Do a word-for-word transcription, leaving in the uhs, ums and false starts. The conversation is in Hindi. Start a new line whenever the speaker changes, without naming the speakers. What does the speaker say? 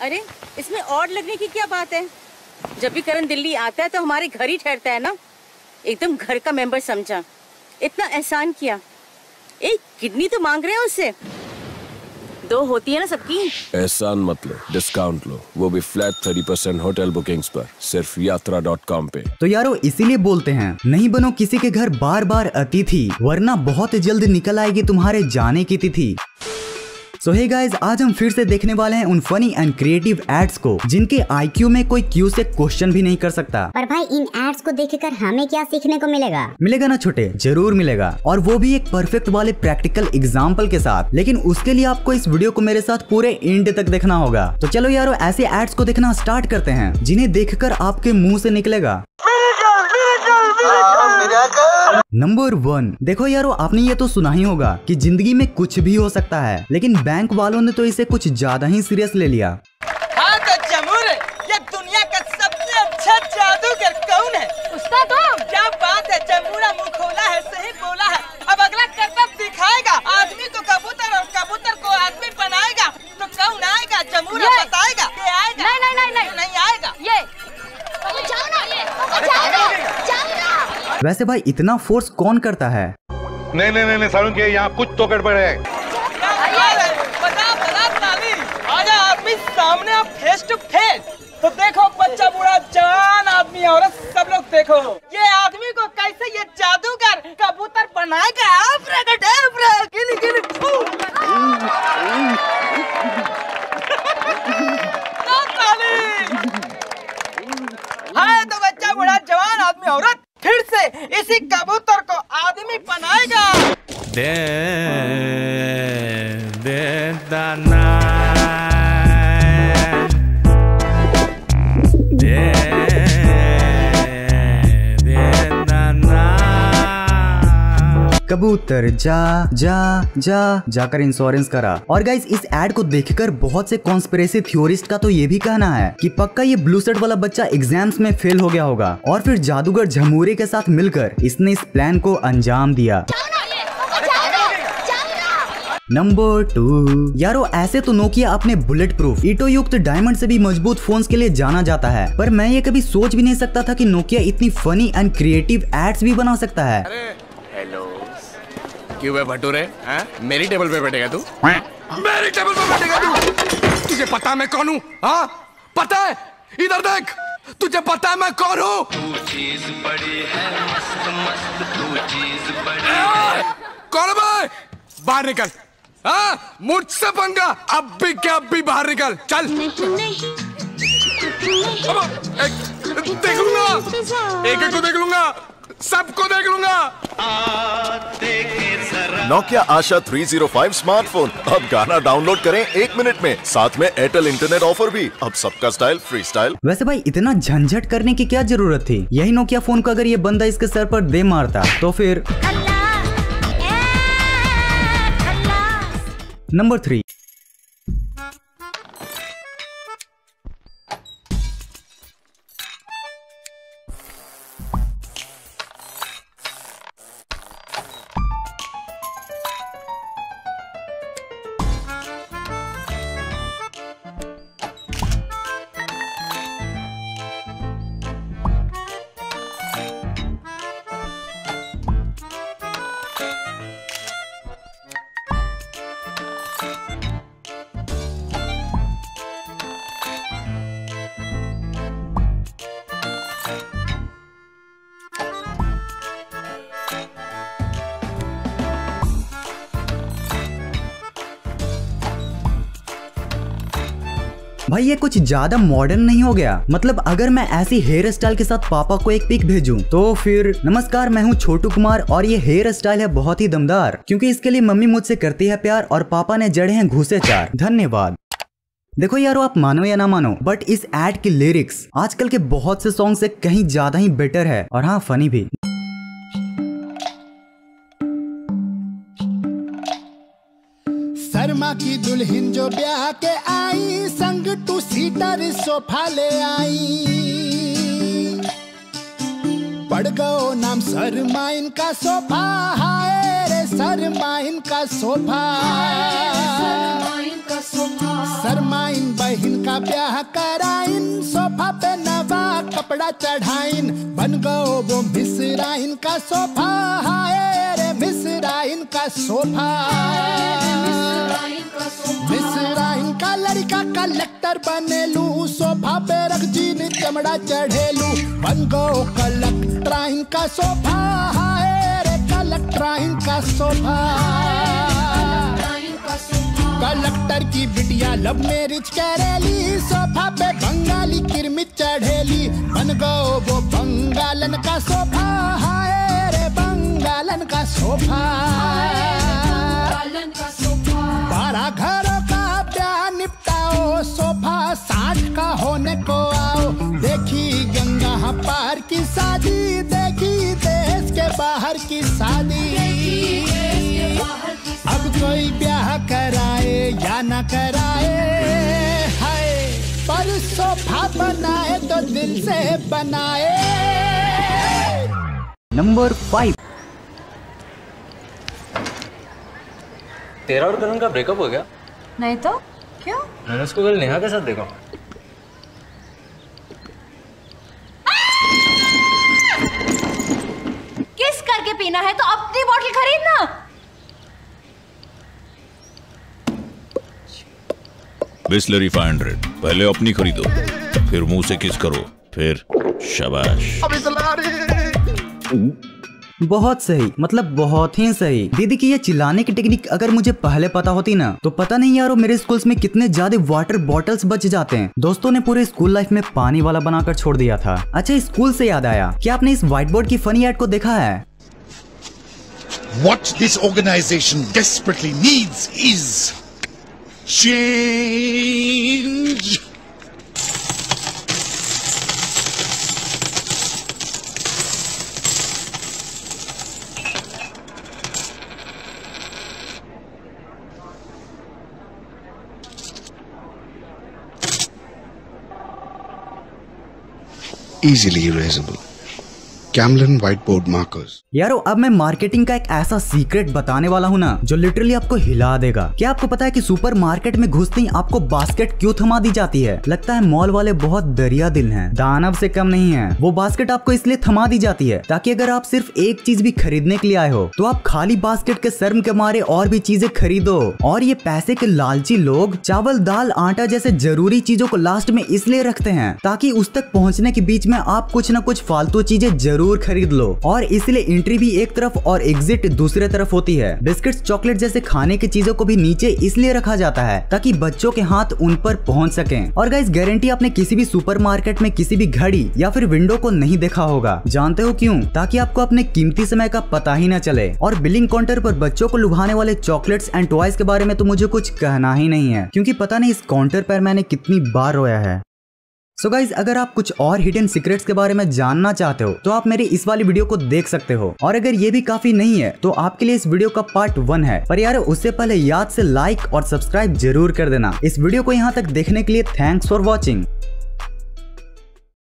अरे इसमें और लगने की क्या बात है? जब भी करण दिल्ली आता है तो हमारे घर ही ठहरता है ना। एकदम घर का मेंबर समझा, इतना एहसान किया। एक किडनी तो मांग रहे हैं उससे, दो होती है ना सबकी।
एहसान मत लो, डिस्काउंट लो, वो भी flat thirty percent hotel bookings पर, सिर्फ यात्रा डॉट कॉम पे।
तो यारो इसीलिए बोलते हैं, नहीं बनो किसी के घर बार बार अतिथि, वरना बहुत जल्द निकल आएगी तुम्हारे जाने की तिथि। सो हे गाइस, आज हम फिर से देखने वाले हैं उन फनी एंड क्रिएटिव एड्स को जिनके आईक्यू में कोई क्यू से क्वेश्चन भी नहीं कर सकता।
पर भाई इन एड्स को देखकर हमें क्या सीखने को मिलेगा?
मिलेगा ना छोटे, जरूर मिलेगा, और वो भी एक परफेक्ट वाले प्रैक्टिकल एग्जाम्पल के साथ। लेकिन उसके लिए आपको इस वीडियो को मेरे साथ पूरे एंड तक देखना होगा। तो चलो यारो ऐसे एड्स को देखना स्टार्ट करते हैं जिन्हें देखकर आपके मुँह से निकलेगा नंबर वन। देखो यारो, आपने ये तो सुना ही होगा कि जिंदगी में कुछ भी हो सकता है, लेकिन बैंक वालों ने तो इसे कुछ ज्यादा ही सीरियस ले लिया।
हाँ तो जमूर, ये दुनिया का सबसे अच्छा जादूगर कौन है?
उसका तो
क्या बात है, जमूरा मुंह खोला है, सही बोला है। अब अगला करतब दिखाएगा, आदमी को कबूतर और कबूतर को आदमी बनाएगा। तो कौन आएगा? जमूरा बताएगा। ये आएगा?
नहीं नहीं नहीं नहीं,
नहीं आएगा।
ये
जाओ ना, ये जाओ ना, जाओ ना।
वैसे भाई इतना फोर्स कौन करता है?
नहीं नहीं नहीं, नहीं सारुण के यहाँ कुछ तो गड़बड़ है।
बता बता ताली, आजा आदमी सामने, आप फेस टू फेस। तो देखो बच्चा बूढ़ा जवान आदमी औरत सब लोग देखो, ये आदमी को कैसे ये जादूगर कबूतर बनाएगा। गिनी गिनी हाँ तो बच्चा बूढ़ा जवान आदमी औरत फिर से इसी कबूतर को आदमी बनाएगा।
दे दे दाना दे दे दाना।
कबूतर जा जा जा जाकर इंश्योरेंस करा। और गाइस, इस एड को देखकर बहुत से कॉन्स्पिरेसी थ्योरिस्ट का तो ये भी कहना है कि पक्का ये ब्लू शर्ट वाला बच्चा एग्जाम्स में फेल हो गया होगा और फिर जादूगर झमूरे के साथ मिलकर इसने इस प्लान को अंजाम दिया। Number two. यारो ऐसे तो नोकिया अपने बुलेट प्रूफ ईटो युक्त डायमंड से भी मजबूत फोन्स के लिए जाना जाता है, पर मैं ये कभी सोच भी नहीं सकता था कि नोकिया इतनी फनी एंड क्रिएटिव एड्स भी बना सकता है।
हेलो, क्यों है भटूरे? मेरी टेबल पे बैठेगा तू? मेरी टेबल पे बैठेगा तू? तुझे पता है मैं कौन हूँ? हाँ पता है? इधर देख, तुझे पता है मैं कौन हूँ? तू चीज बड़ी है, मस्त मस्त तू चीज बड़ी है। कौन है भाई? बाहर निकल। हाँ मुझसे पंगा, अब भी क्या, अब भी बाहर निकल, चल। अब एक देख लूंगा, एक एक को देख लूंगा, सबको देख लूंगा।
Nokia Asha three zero five smartphone, अब गाना डाउनलोड करें एक मिनट में, साथ में एयरटेल इंटरनेट ऑफर भी। अब सबका स्टाइल फ्री स्टाइल।
वैसे भाई इतना झंझट करने की क्या जरूरत थी? यही नोकिया फोन को अगर ये बंदा इसके सर पर दे मारता तो फिर। Number three. भाई ये कुछ ज्यादा मॉडर्न नहीं हो गया? मतलब अगर मैं ऐसी हेयर स्टाइल के साथ पापा को एक पिक भेजूं तो फिर, नमस्कार मैं हूं छोटू कुमार और ये हेयर स्टाइल है बहुत ही दमदार, क्योंकि इसके लिए मम्मी मुझसे करती है प्यार और पापा ने जड़े हैं घुसे चार, धन्यवाद। देखो यारो, आप मानो या ना मानो, बट इस एड की लिरिक्स आजकल के बहुत से सॉन्ग से कहीं ज्यादा ही बेटर है, और हाँ फनी भी।
शर्मा की दुल्हन जो ब्याह के आई, संग टू सीटर सोफा ले आई, पड़ गयो नाम शर्मा इनका सोफा, हाय रे शर्मा इनका सोफा। शर्माइन बहन का ब्याह कराइन, सोफा पे नवा कपड़ा चढ़ाइन, बन गओ वो मिसराइन का सोफा, हाय रे मिसराइन का सोफा। मिसराइन का लड़का कलेक्टर बनेलू, सोफा पे रख जीन चमड़ा चढ़ेलू, बन गओ कलेक्टराइन का सोफा, हाय रे कलेक्टराइन का सोफा। कलेक्टर की बिटिया लव मैरिज करेली, सोफा पे बंगाली किरमिट चढ़ेली, बन गओ वो बंगालन का सोफा, हाय रे बंगालन का सोफा। बारह घरों का ब्याह निपटाओ, सोफा साठ का होने को आओ, देखी गंगा पार की शादी, देखी देश के बाहर की शादी। अब कोई ब्याह कराए या न कराए, हाय पर सोफा बनाए तो दिल से बनाए।
Number five.
तेरा और करण का ब्रेकअप हो गया?
नहीं तो क्यों?
मैंने उसको कल नेहा के साथ देखा।
किस करके पीना है तो अपनी बोतल खरीदना।
बिस्लरी फाइव हंड्रेड पहले अपनी खरीदो, फिर मुंह से किस करो, फिर शाबाश।
बहुत सही, मतलब बहुत ही सही। दीदी की ये चिल्लाने की टेक्निक अगर मुझे पहले पता होती ना, तो पता नहीं यारो मेरे स्कूल्स में कितने ज्यादा वाटर बॉटल्स बच जाते हैं। दोस्तों ने पूरे स्कूल लाइफ में पानी वाला बनाकर छोड़ दिया था। अच्छा, स्कूल से याद आया, क्या आपने इस व्हाइट बोर्ड की फनी एड को देखा है?
What this organization desperately needs is change. Easily erasable. Camlin whiteboard markers.
यारो अब मैं मार्केटिंग का एक ऐसा सीक्रेट बताने वाला हूँ ना, जो लिटरली आपको हिला देगा। क्या आपको पता है कि सुपर मार्केट में घुसते ही आपको बास्केट क्यों थमा दी जाती है? लगता है मॉल वाले बहुत दरिया दिल हैं, दानव से कम नहीं है। वो बास्केट आपको इसलिए थमा दी जाती है ताकि अगर आप सिर्फ एक चीज भी खरीदने के लिए आए हो तो आप खाली बास्केट के शर्म के मारे और भी चीजें खरीदो। और ये पैसे के लालची लोग चावल दाल आटा जैसे जरूरी चीजों को लास्ट में इसलिए रखते हैं ताकि उस तक पहुँचने के बीच में आप कुछ न कुछ फालतू चीजें जरूर खरीद लो। और इसलिए एंट्री भी एक तरफ और एग्जिट दूसरे तरफ होती है। बिस्किट्स, चॉकलेट जैसे खाने की चीजों को भी नीचे इसलिए रखा जाता है ताकि बच्चों के हाथ उन पर पहुंच सकें। और गाइस गारंटी आपने किसी भी सुपरमार्केट में किसी भी घड़ी या फिर विंडो को नहीं देखा होगा। जानते हो क्यों? ताकि आपको अपने कीमती समय का पता ही न चले। और बिलिंग काउंटर पर बच्चों को लुभाने वाले चॉकलेट्स एंड टॉयज के बारे में तो मुझे कुछ कहना ही नहीं है, क्योंकि पता नहीं इस काउंटर पर मैंने कितनी बार रोया है। सो so गाइज, अगर आप कुछ और हिडन सीक्रेट्स के बारे में जानना चाहते हो तो आप मेरी इस वाली वीडियो को देख सकते हो। और अगर ये भी काफी नहीं है तो आपके लिए इस वीडियो का पार्ट वन है। पर यार उससे पहले याद से लाइक और सब्सक्राइब जरूर कर देना। इस वीडियो को यहाँ तक देखने के लिए थैंक्स फॉर वॉचिंग।